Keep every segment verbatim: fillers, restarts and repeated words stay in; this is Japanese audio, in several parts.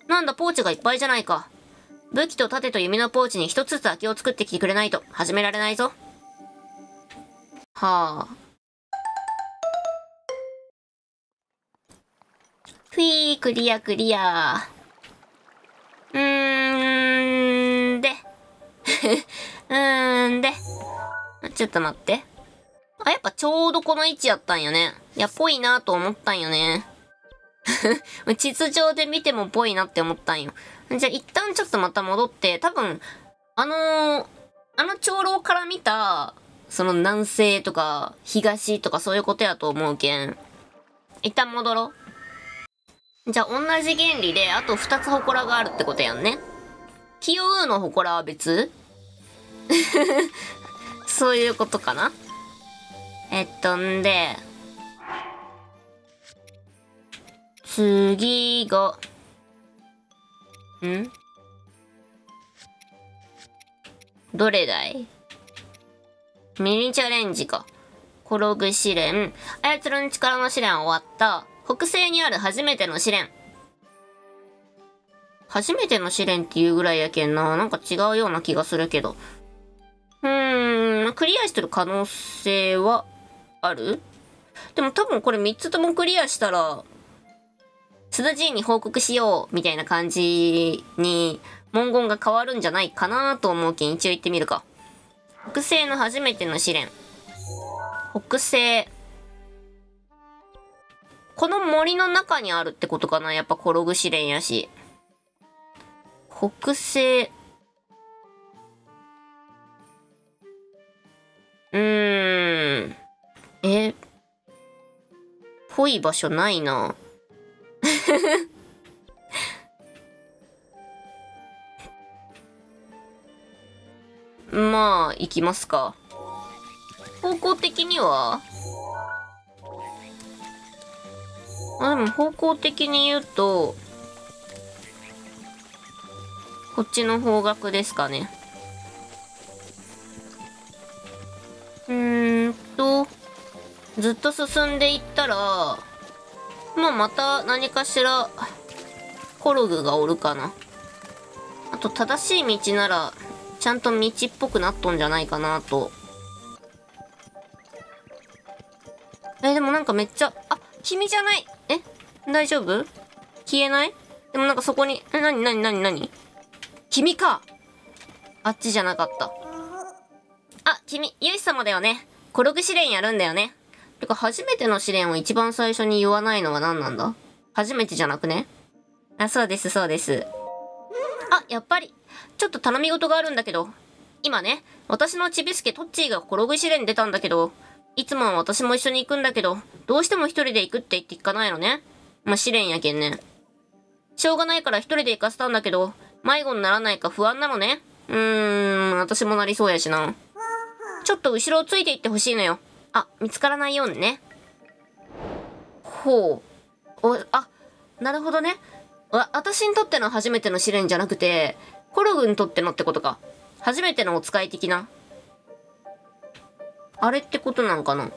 なんだ、ポーチがいっぱいじゃないか。武器と盾と弓のポーチに一つずつ空きを作ってきてくれないと始められないぞ。はあ。ふいー、クリアクリア。うーんで。うーんで。ちょっと待って。あ、やっぱちょうどこの位置やったんよね。いや、ぽいなと思ったんよね。地図上で見てもぽいなって思ったんよ。じゃあ一旦ちょっとまた戻って、多分、あのー、あの長老から見た、その南西とか東とかそういうことやと思うけん。一旦戻ろう。じゃあ同じ原理であと二つ祠があるってことやんね。キヨウの祠は別そういうことかな。えっとんで、次が、んどれだい？ミニチャレンジか。転ぐ試練。操る力の試練は終わった。北西にある初めての試練。初めての試練っていうぐらいやけんな。なんか違うような気がするけど。うーん、クリアしてる可能性はある？でも多分これみっつともクリアしたら、須田爺に報告しようみたいな感じに文言が変わるんじゃないかなと思うけん一応行ってみるか。北西の初めての試練。北西。この森の中にあるってことかな。やっぱ転ぐ試練やし。北西。うーん。え、ぽい場所ないな。まあ、行きますか。方向的にはあ、でも方向的に言うと、こっちの方角ですかね。うーんと、ずっと進んでいったら、まあまた何かしら、コルグがおるかな。あと正しい道なら、ちゃんと道っぽくなっとんじゃないかなと。え、でもなんかめっちゃ、あ、君じゃない。え、大丈夫？消えない？でもなんかそこに、え、なになになになに？君か。あっちじゃなかった。あ、君、ユイス様だよね。転ぐ試練やるんだよね。てか、初めての試練を一番最初に言わないのは何なんだ？初めてじゃなくね？あ、そうです、そうです。あ、やっぱり。ちょっと頼み事があるんだけど。今ね、私のちびすけトッチーが転ぐ試練出たんだけど、いつもは私も一緒に行くんだけど、どうしても一人で行くって言って行かないのね。まあ、試練やけんね。しょうがないから一人で行かせたんだけど、迷子にならないか不安なのね。うーん、私もなりそうやしな。ちょっと後ろをついていってほしいのよ。あ、見つからないようにね。ほう。お、あ、なるほどね。わ、私にとっての初めての試練じゃなくて、コルグにとってのってことか。初めてのお使い的な。あれってことなんかな。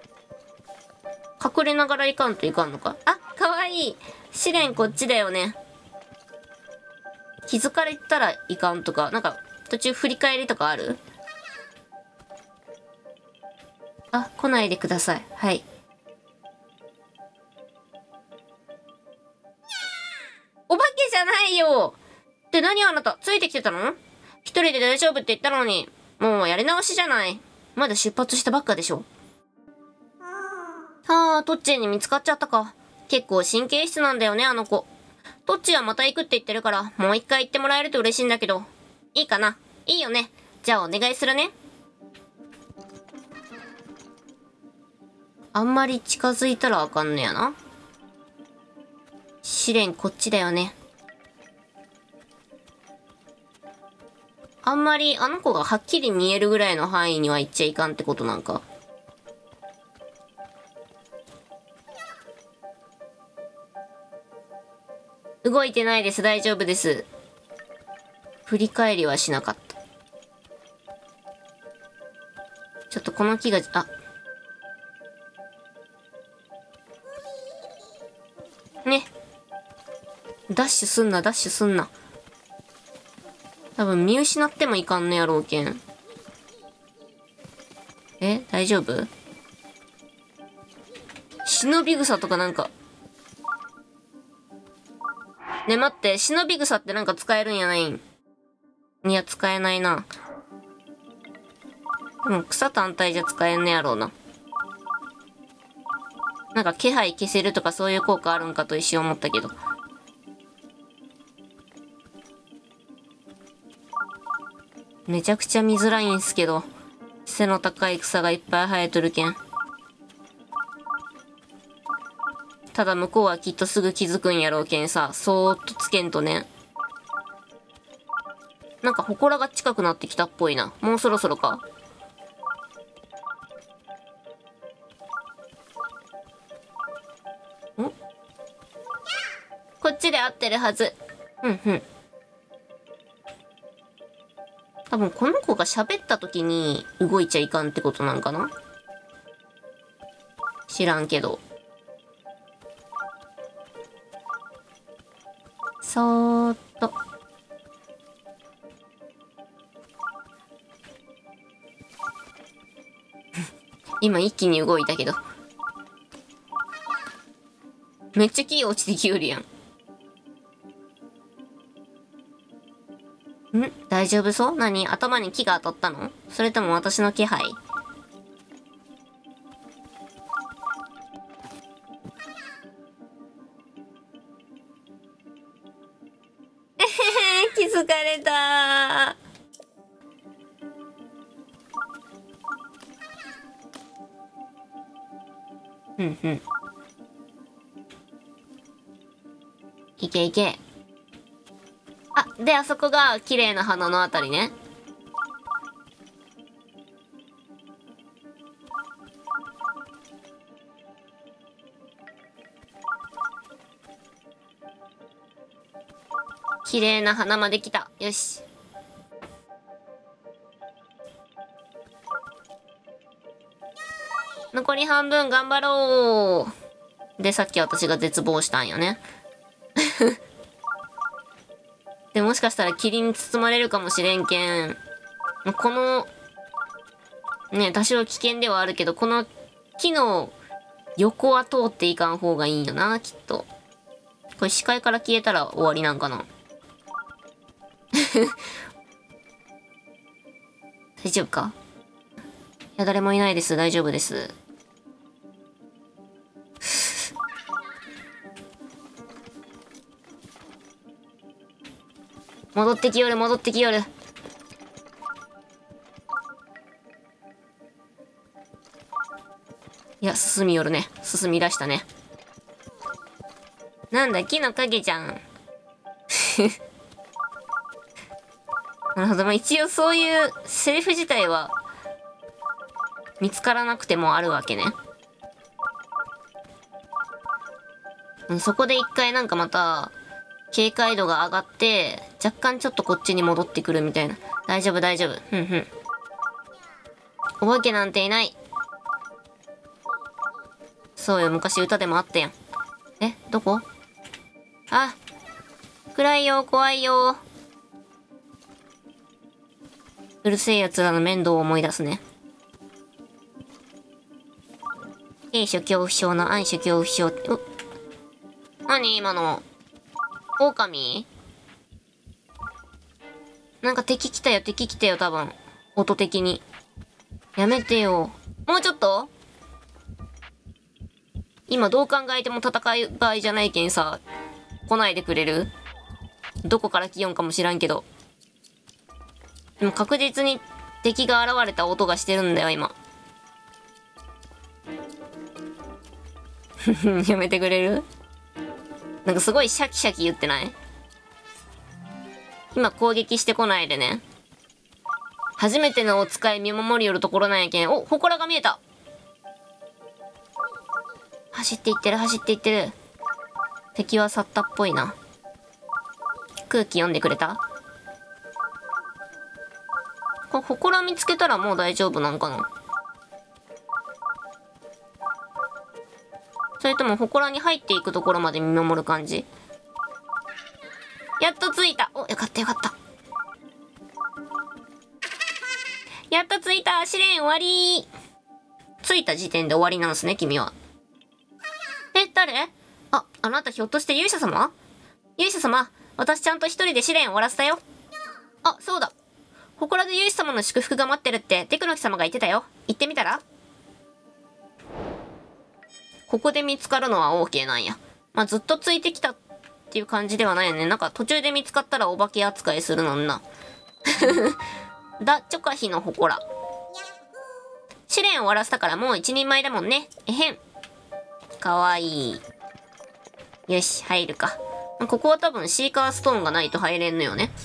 隠れながらいかんといかんのか。あ、かわいい。試練こっちだよね。気づかれたらいかんとか、なんか途中振り返りとかある？あ、来ないでください。はい。お化けじゃないよ。って何あなた、ついてきてたの？一人で大丈夫って言ったのに、もうやり直しじゃない。まだ出発したばっかでしょ。はあ、トッチーに見つかっちゃったか。結構神経質なんだよね、あの子。トッチーはまた行くって言ってるから、もう一回行ってもらえると嬉しいんだけど。いいかな？いいよね。じゃあお願いするね。あんまり近づいたらあかんのやな。試練こっちだよね。あんまりあの子がはっきり見えるぐらいの範囲には行っちゃいかんってことなんか。動いてないです。大丈夫です。振り返りはしなかった。ちょっとこの木が、あ。ね。 ダッシュすんな、ダッシュすんな。多分見失ってもいかんのやろうけん。え、大丈夫？忍び草とかなんか。ね、待って、忍び草ってなんか使えるんやないん？いや、使えないな。でも草単体じゃ使えんねやろうな。なんか気配消せるとかそういう効果あるんかと一瞬思ったけど。めちゃくちゃ見づらいんすけど。背の高い草がいっぱい生えとるけん。ただ向こうはきっとすぐ気づくんやろうけんさ、そーっとつけんとね。なんか祠が近くなってきたっぽいな。もうそろそろか。ん？こっちで合ってるはず。うんうん。多分この子が喋った時に動いちゃいかんってことなんかな？知らんけど。そーっと。今一気に動いたけど。めっちゃ木落ちてきよるやん。ん？大丈夫そう？何？頭に木が当たったの？それとも私の気配？えへへ、気づかれたー。うんうん。いけいけ。あ、で、あそこが綺麗な花のあたりね。綺麗な花まで来た。よし。残り半分頑張ろう。で、さっき私が絶望したんよね。で、もしかしたら霧に包まれるかもしれんけん。この、ね、多少危険ではあるけど、この木の横は通っていかん方がいいんよな、きっと。これ視界から消えたら終わりなんかな。大丈夫か？いや、誰もいないです。大丈夫です。戻ってきよる、戻ってきよる。いや、進みよるね。進み出したね。なんだ、木の影じゃん。なるほど。まあ、一応そういうセリフ自体は見つからなくてもあるわけね。うん、そこで一回なんかまた警戒度が上がって若干ちょっとこっちに戻ってくるみたいな。大丈夫大丈夫。ふんふん。お化けなんていない。そうよ、昔歌でもあったやん。え、どこ？あ、暗いよ、怖いよ。うるせえ奴らの面倒を思い出すね。A 種恐怖症の暗種恐怖症って、う、何今の。狼？なんか敵来たよ、敵来たよ、多分。音的に。やめてよ。もうちょっと？今どう考えても戦う場合じゃないけんさ、来ないでくれる？どこから来よんかもしらんけど。でも確実に敵が現れた音がしてるんだよ、今。やめてくれる？なんかすごいシャキシャキ言ってない？今攻撃してこないでね。初めてのお使い見守りよるところなんやけん。お、祠が見えた。走っていってる、走っていってる。敵は去ったっぽいな。空気読んでくれた？これ、祠見つけたらもう大丈夫なんかな？それとも祠に入っていくところまで見守る感じ？ やっと着いた。お、よかったよかった。やっと着いた。試練終わり。着いた時点で終わりなんすね、君は。え、誰？あ、あなたひょっとして勇者様？勇者様、私ちゃんと一人で試練終わらせたよ。あ、そうだ。祠で勇者様の祝福が待ってるってデクノキ様が言ってたよ。行ってみたら？ここで見つかるのは OK なんや。まあ、ずっとついてきたっていう感じではないよね。なんか途中で見つかったらお化け扱いするのにな。ダ・チョカヒの祠。試練終わらせたからもう一人前だもんね。えへん。かわいい。よし、入るか。ここは多分シーカーストーンがないと入れんのよね。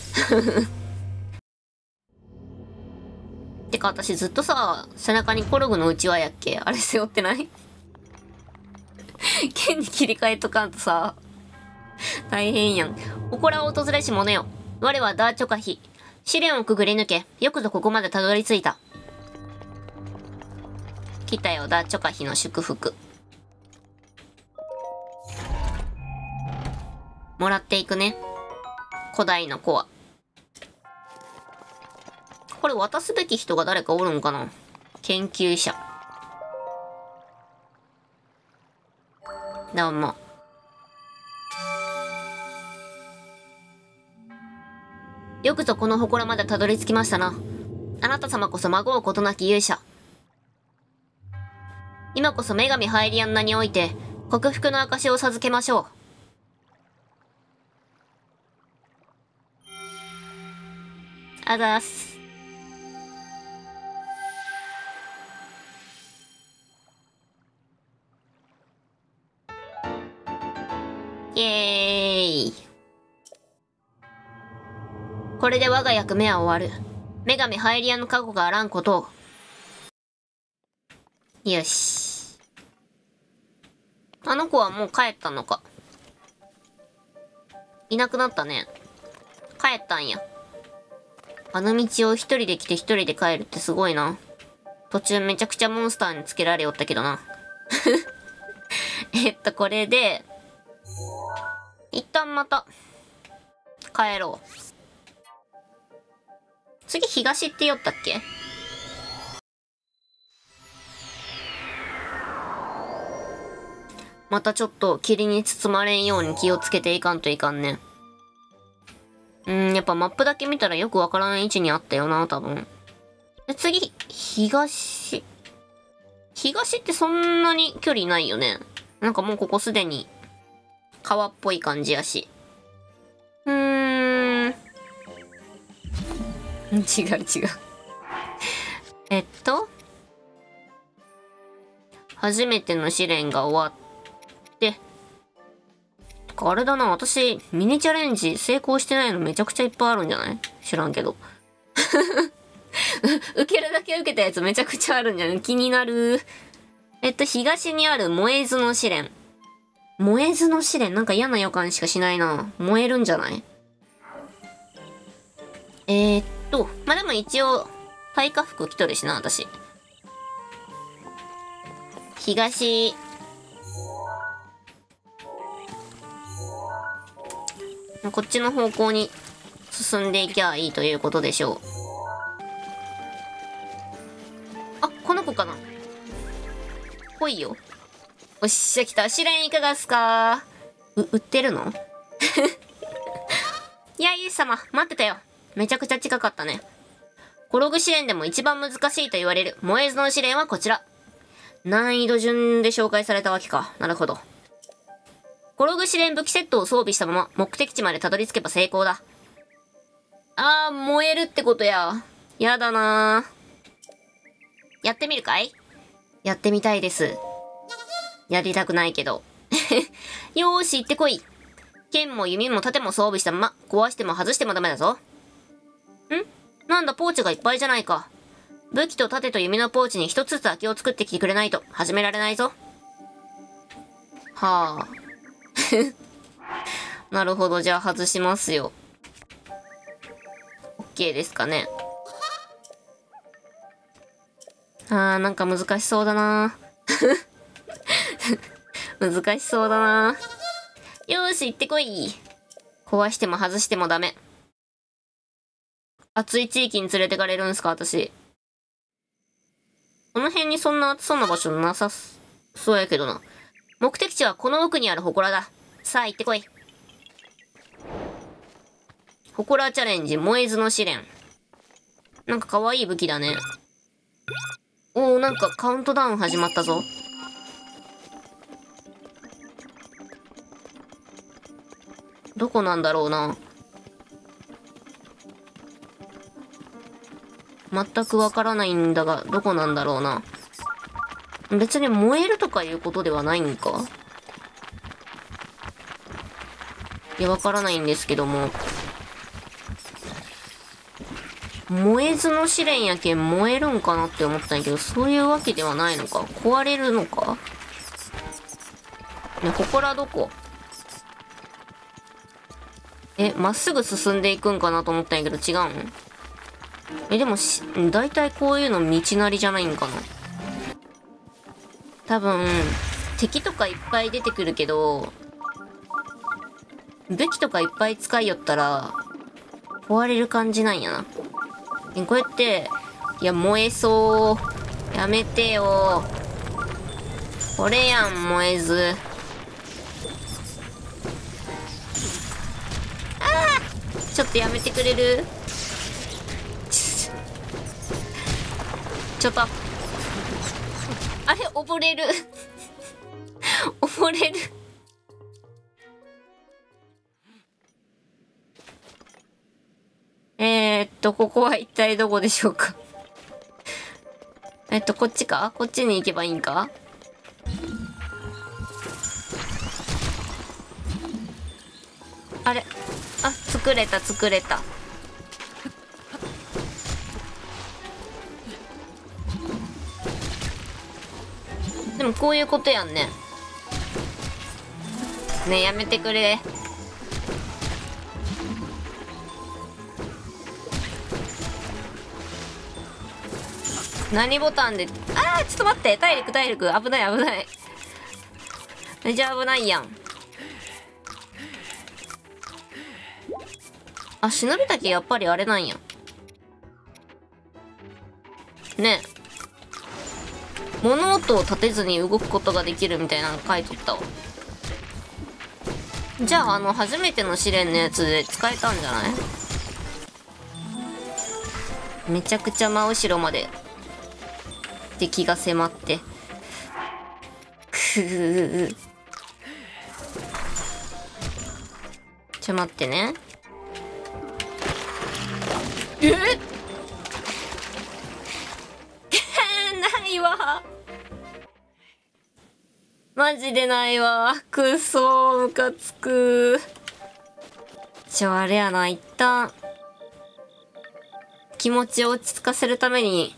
てか私ずっとさ、背中にコログのうちわやっけ？あれ背負ってない？剣に切り替えとかんとさ、大変やん。祠を訪れし者よ。我はダーチョカヒ。試練をくぐり抜け、よくぞここまでたどり着いた。来たよ、ダーチョカヒの祝福。もらっていくね。古代のコア。これ渡すべき人が誰かおるんかな？研究者。どうも。よくぞこの祠までたどり着きましたな。あなた様こそ孫うことなき勇者。今こそ女神ハイリアンナにおいて、克服の証を授けましょう。あざーす。イエーイ。これで我が役目は終わる。女神ハイリアンの過去があらんことを。よし。あの子はもう帰ったのか。いなくなったね。帰ったんや。あの道を一人で来て一人で帰るってすごいな。途中めちゃくちゃモンスターにつけられよったけどな。えっと、これで、一旦また、帰ろう。次、東って言おったっけ？またちょっと霧に包まれんように気をつけていかんといかんね。うーん、やっぱマップだけ見たらよくわからん位置にあったよな、多分。で、次、東。東ってそんなに距離ないよね。なんかもうここすでに川っぽい感じやし。うーん。違う違う。えっと。初めての試練が終わって。あれだな、私、ミニチャレンジ成功してないのめちゃくちゃいっぱいあるんじゃない？知らんけど。受けるだけ受けたやつめちゃくちゃあるんじゃない？気になる。えっと、東にある燃えずの試練。燃えずの試練なんか嫌な予感しかしないな。燃えるんじゃない？えー、っと、まあ、でも一応、耐火服着とるしな、私。東。こっちの方向に進んでいきゃいいということでしょう。あ、この子かな？来いよ。おっしゃ、来た。試練いかがっすか？う、売ってるの？いや、イエス様、待ってたよ。めちゃくちゃ近かったね。コログ試練でも一番難しいと言われる燃えずの試練はこちら。難易度順で紹介されたわけか。なるほど。コログ試練武器セットを装備したまま目的地までたどり着けば成功だ。あー、燃えるってことや。やだなー。やってみるかい？やってみたいです。やりたくないけど。よーし、行ってこい。剣も弓も盾も装備したまま、壊しても外してもダメだぞ。ん？なんだ、ポーチがいっぱいじゃないか。武器と盾と弓のポーチに一つずつ空きを作ってきてくれないと始められないぞ。はあ。なるほど、じゃあ外しますよ。OK ですかね。あー、なんか難しそうだな。難しそうだな。よーし、行ってこい。 壊しても外してもダメ。暑い地域に連れてかれるんすか、私。この辺にそんな暑そうな場所なさそうやけどな。目的地はこの奥にある祠だ。さあ行ってこい。祠チャレンジ、燃えずの試練。なんか可愛い武器だね。おー、なんかカウントダウン始まったぞ。どこなんだろうな。全くわからないんだが、どこなんだろうな。別に燃えるとかいうことではないんか？いや、わからないんですけども。燃えずの試練やけん燃えるんかなって思ったんやけど、そういうわけではないのか。壊れるのかね、ここらどこ？え、まっすぐ進んでいくんかなと思ったんやけど違うんえ、でもし、だいたいこういうの道なりじゃないんかな。多分、敵とかいっぱい出てくるけど、武器とかいっぱい使いよったら、壊れる感じなんやな。こうやって、いや、燃えそう。やめてよ。これやん、燃えず。ああ！ちょっとやめてくれる？ちょっと。あれ、溺れる。溺れる。えーっと、ここは一体どこでしょうか。えっと、こっちか？こっちに行けばいいんか？あれ？あ、作れた、作れた。でもこういうことやんね。ねえ、やめてくれ。何ボタンで、あー、ちょっと待って、体力、体力、危ない、危ない。めちゃ危ないやん。あ、忍び竹やっぱりあれなんや。ねえ。物音を立てずに動くことができるみたいなの書いとったわ。じゃあ、あの、初めての試練のやつで使えたんじゃない？めちゃくちゃ真後ろまで敵が迫って。くー。ちょ、待ってね。えないわ。マジでないわ。くそー、ムカつく。ちょ、あれやな、一旦、気持ちを落ち着かせるために、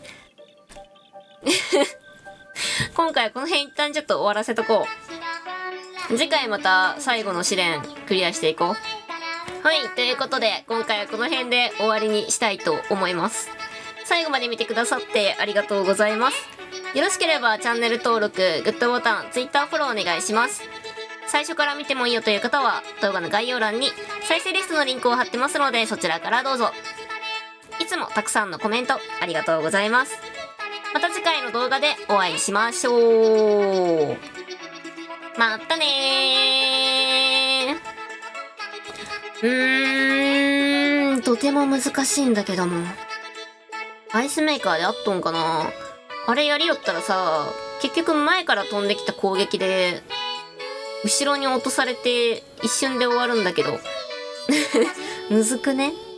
今回この辺一旦ちょっと終わらせとこう。次回また最後の試練クリアしていこう。はい、ということで、今回はこの辺で終わりにしたいと思います。最後まで見てくださってありがとうございます。よろしければチャンネル登録、グッドボタン、Twitter フォローお願いします。最初から見てもいいよという方は動画の概要欄に再生リストのリンクを貼ってますのでそちらからどうぞ。いつもたくさんのコメントありがとうございます。また次回の動画でお会いしましょう。またねー。うーん、とても難しいんだけども。アイスメーカーであっとんかな。あれやりよったらさ、結局前から飛んできた攻撃で、後ろに落とされて一瞬で終わるんだけど。むずくね？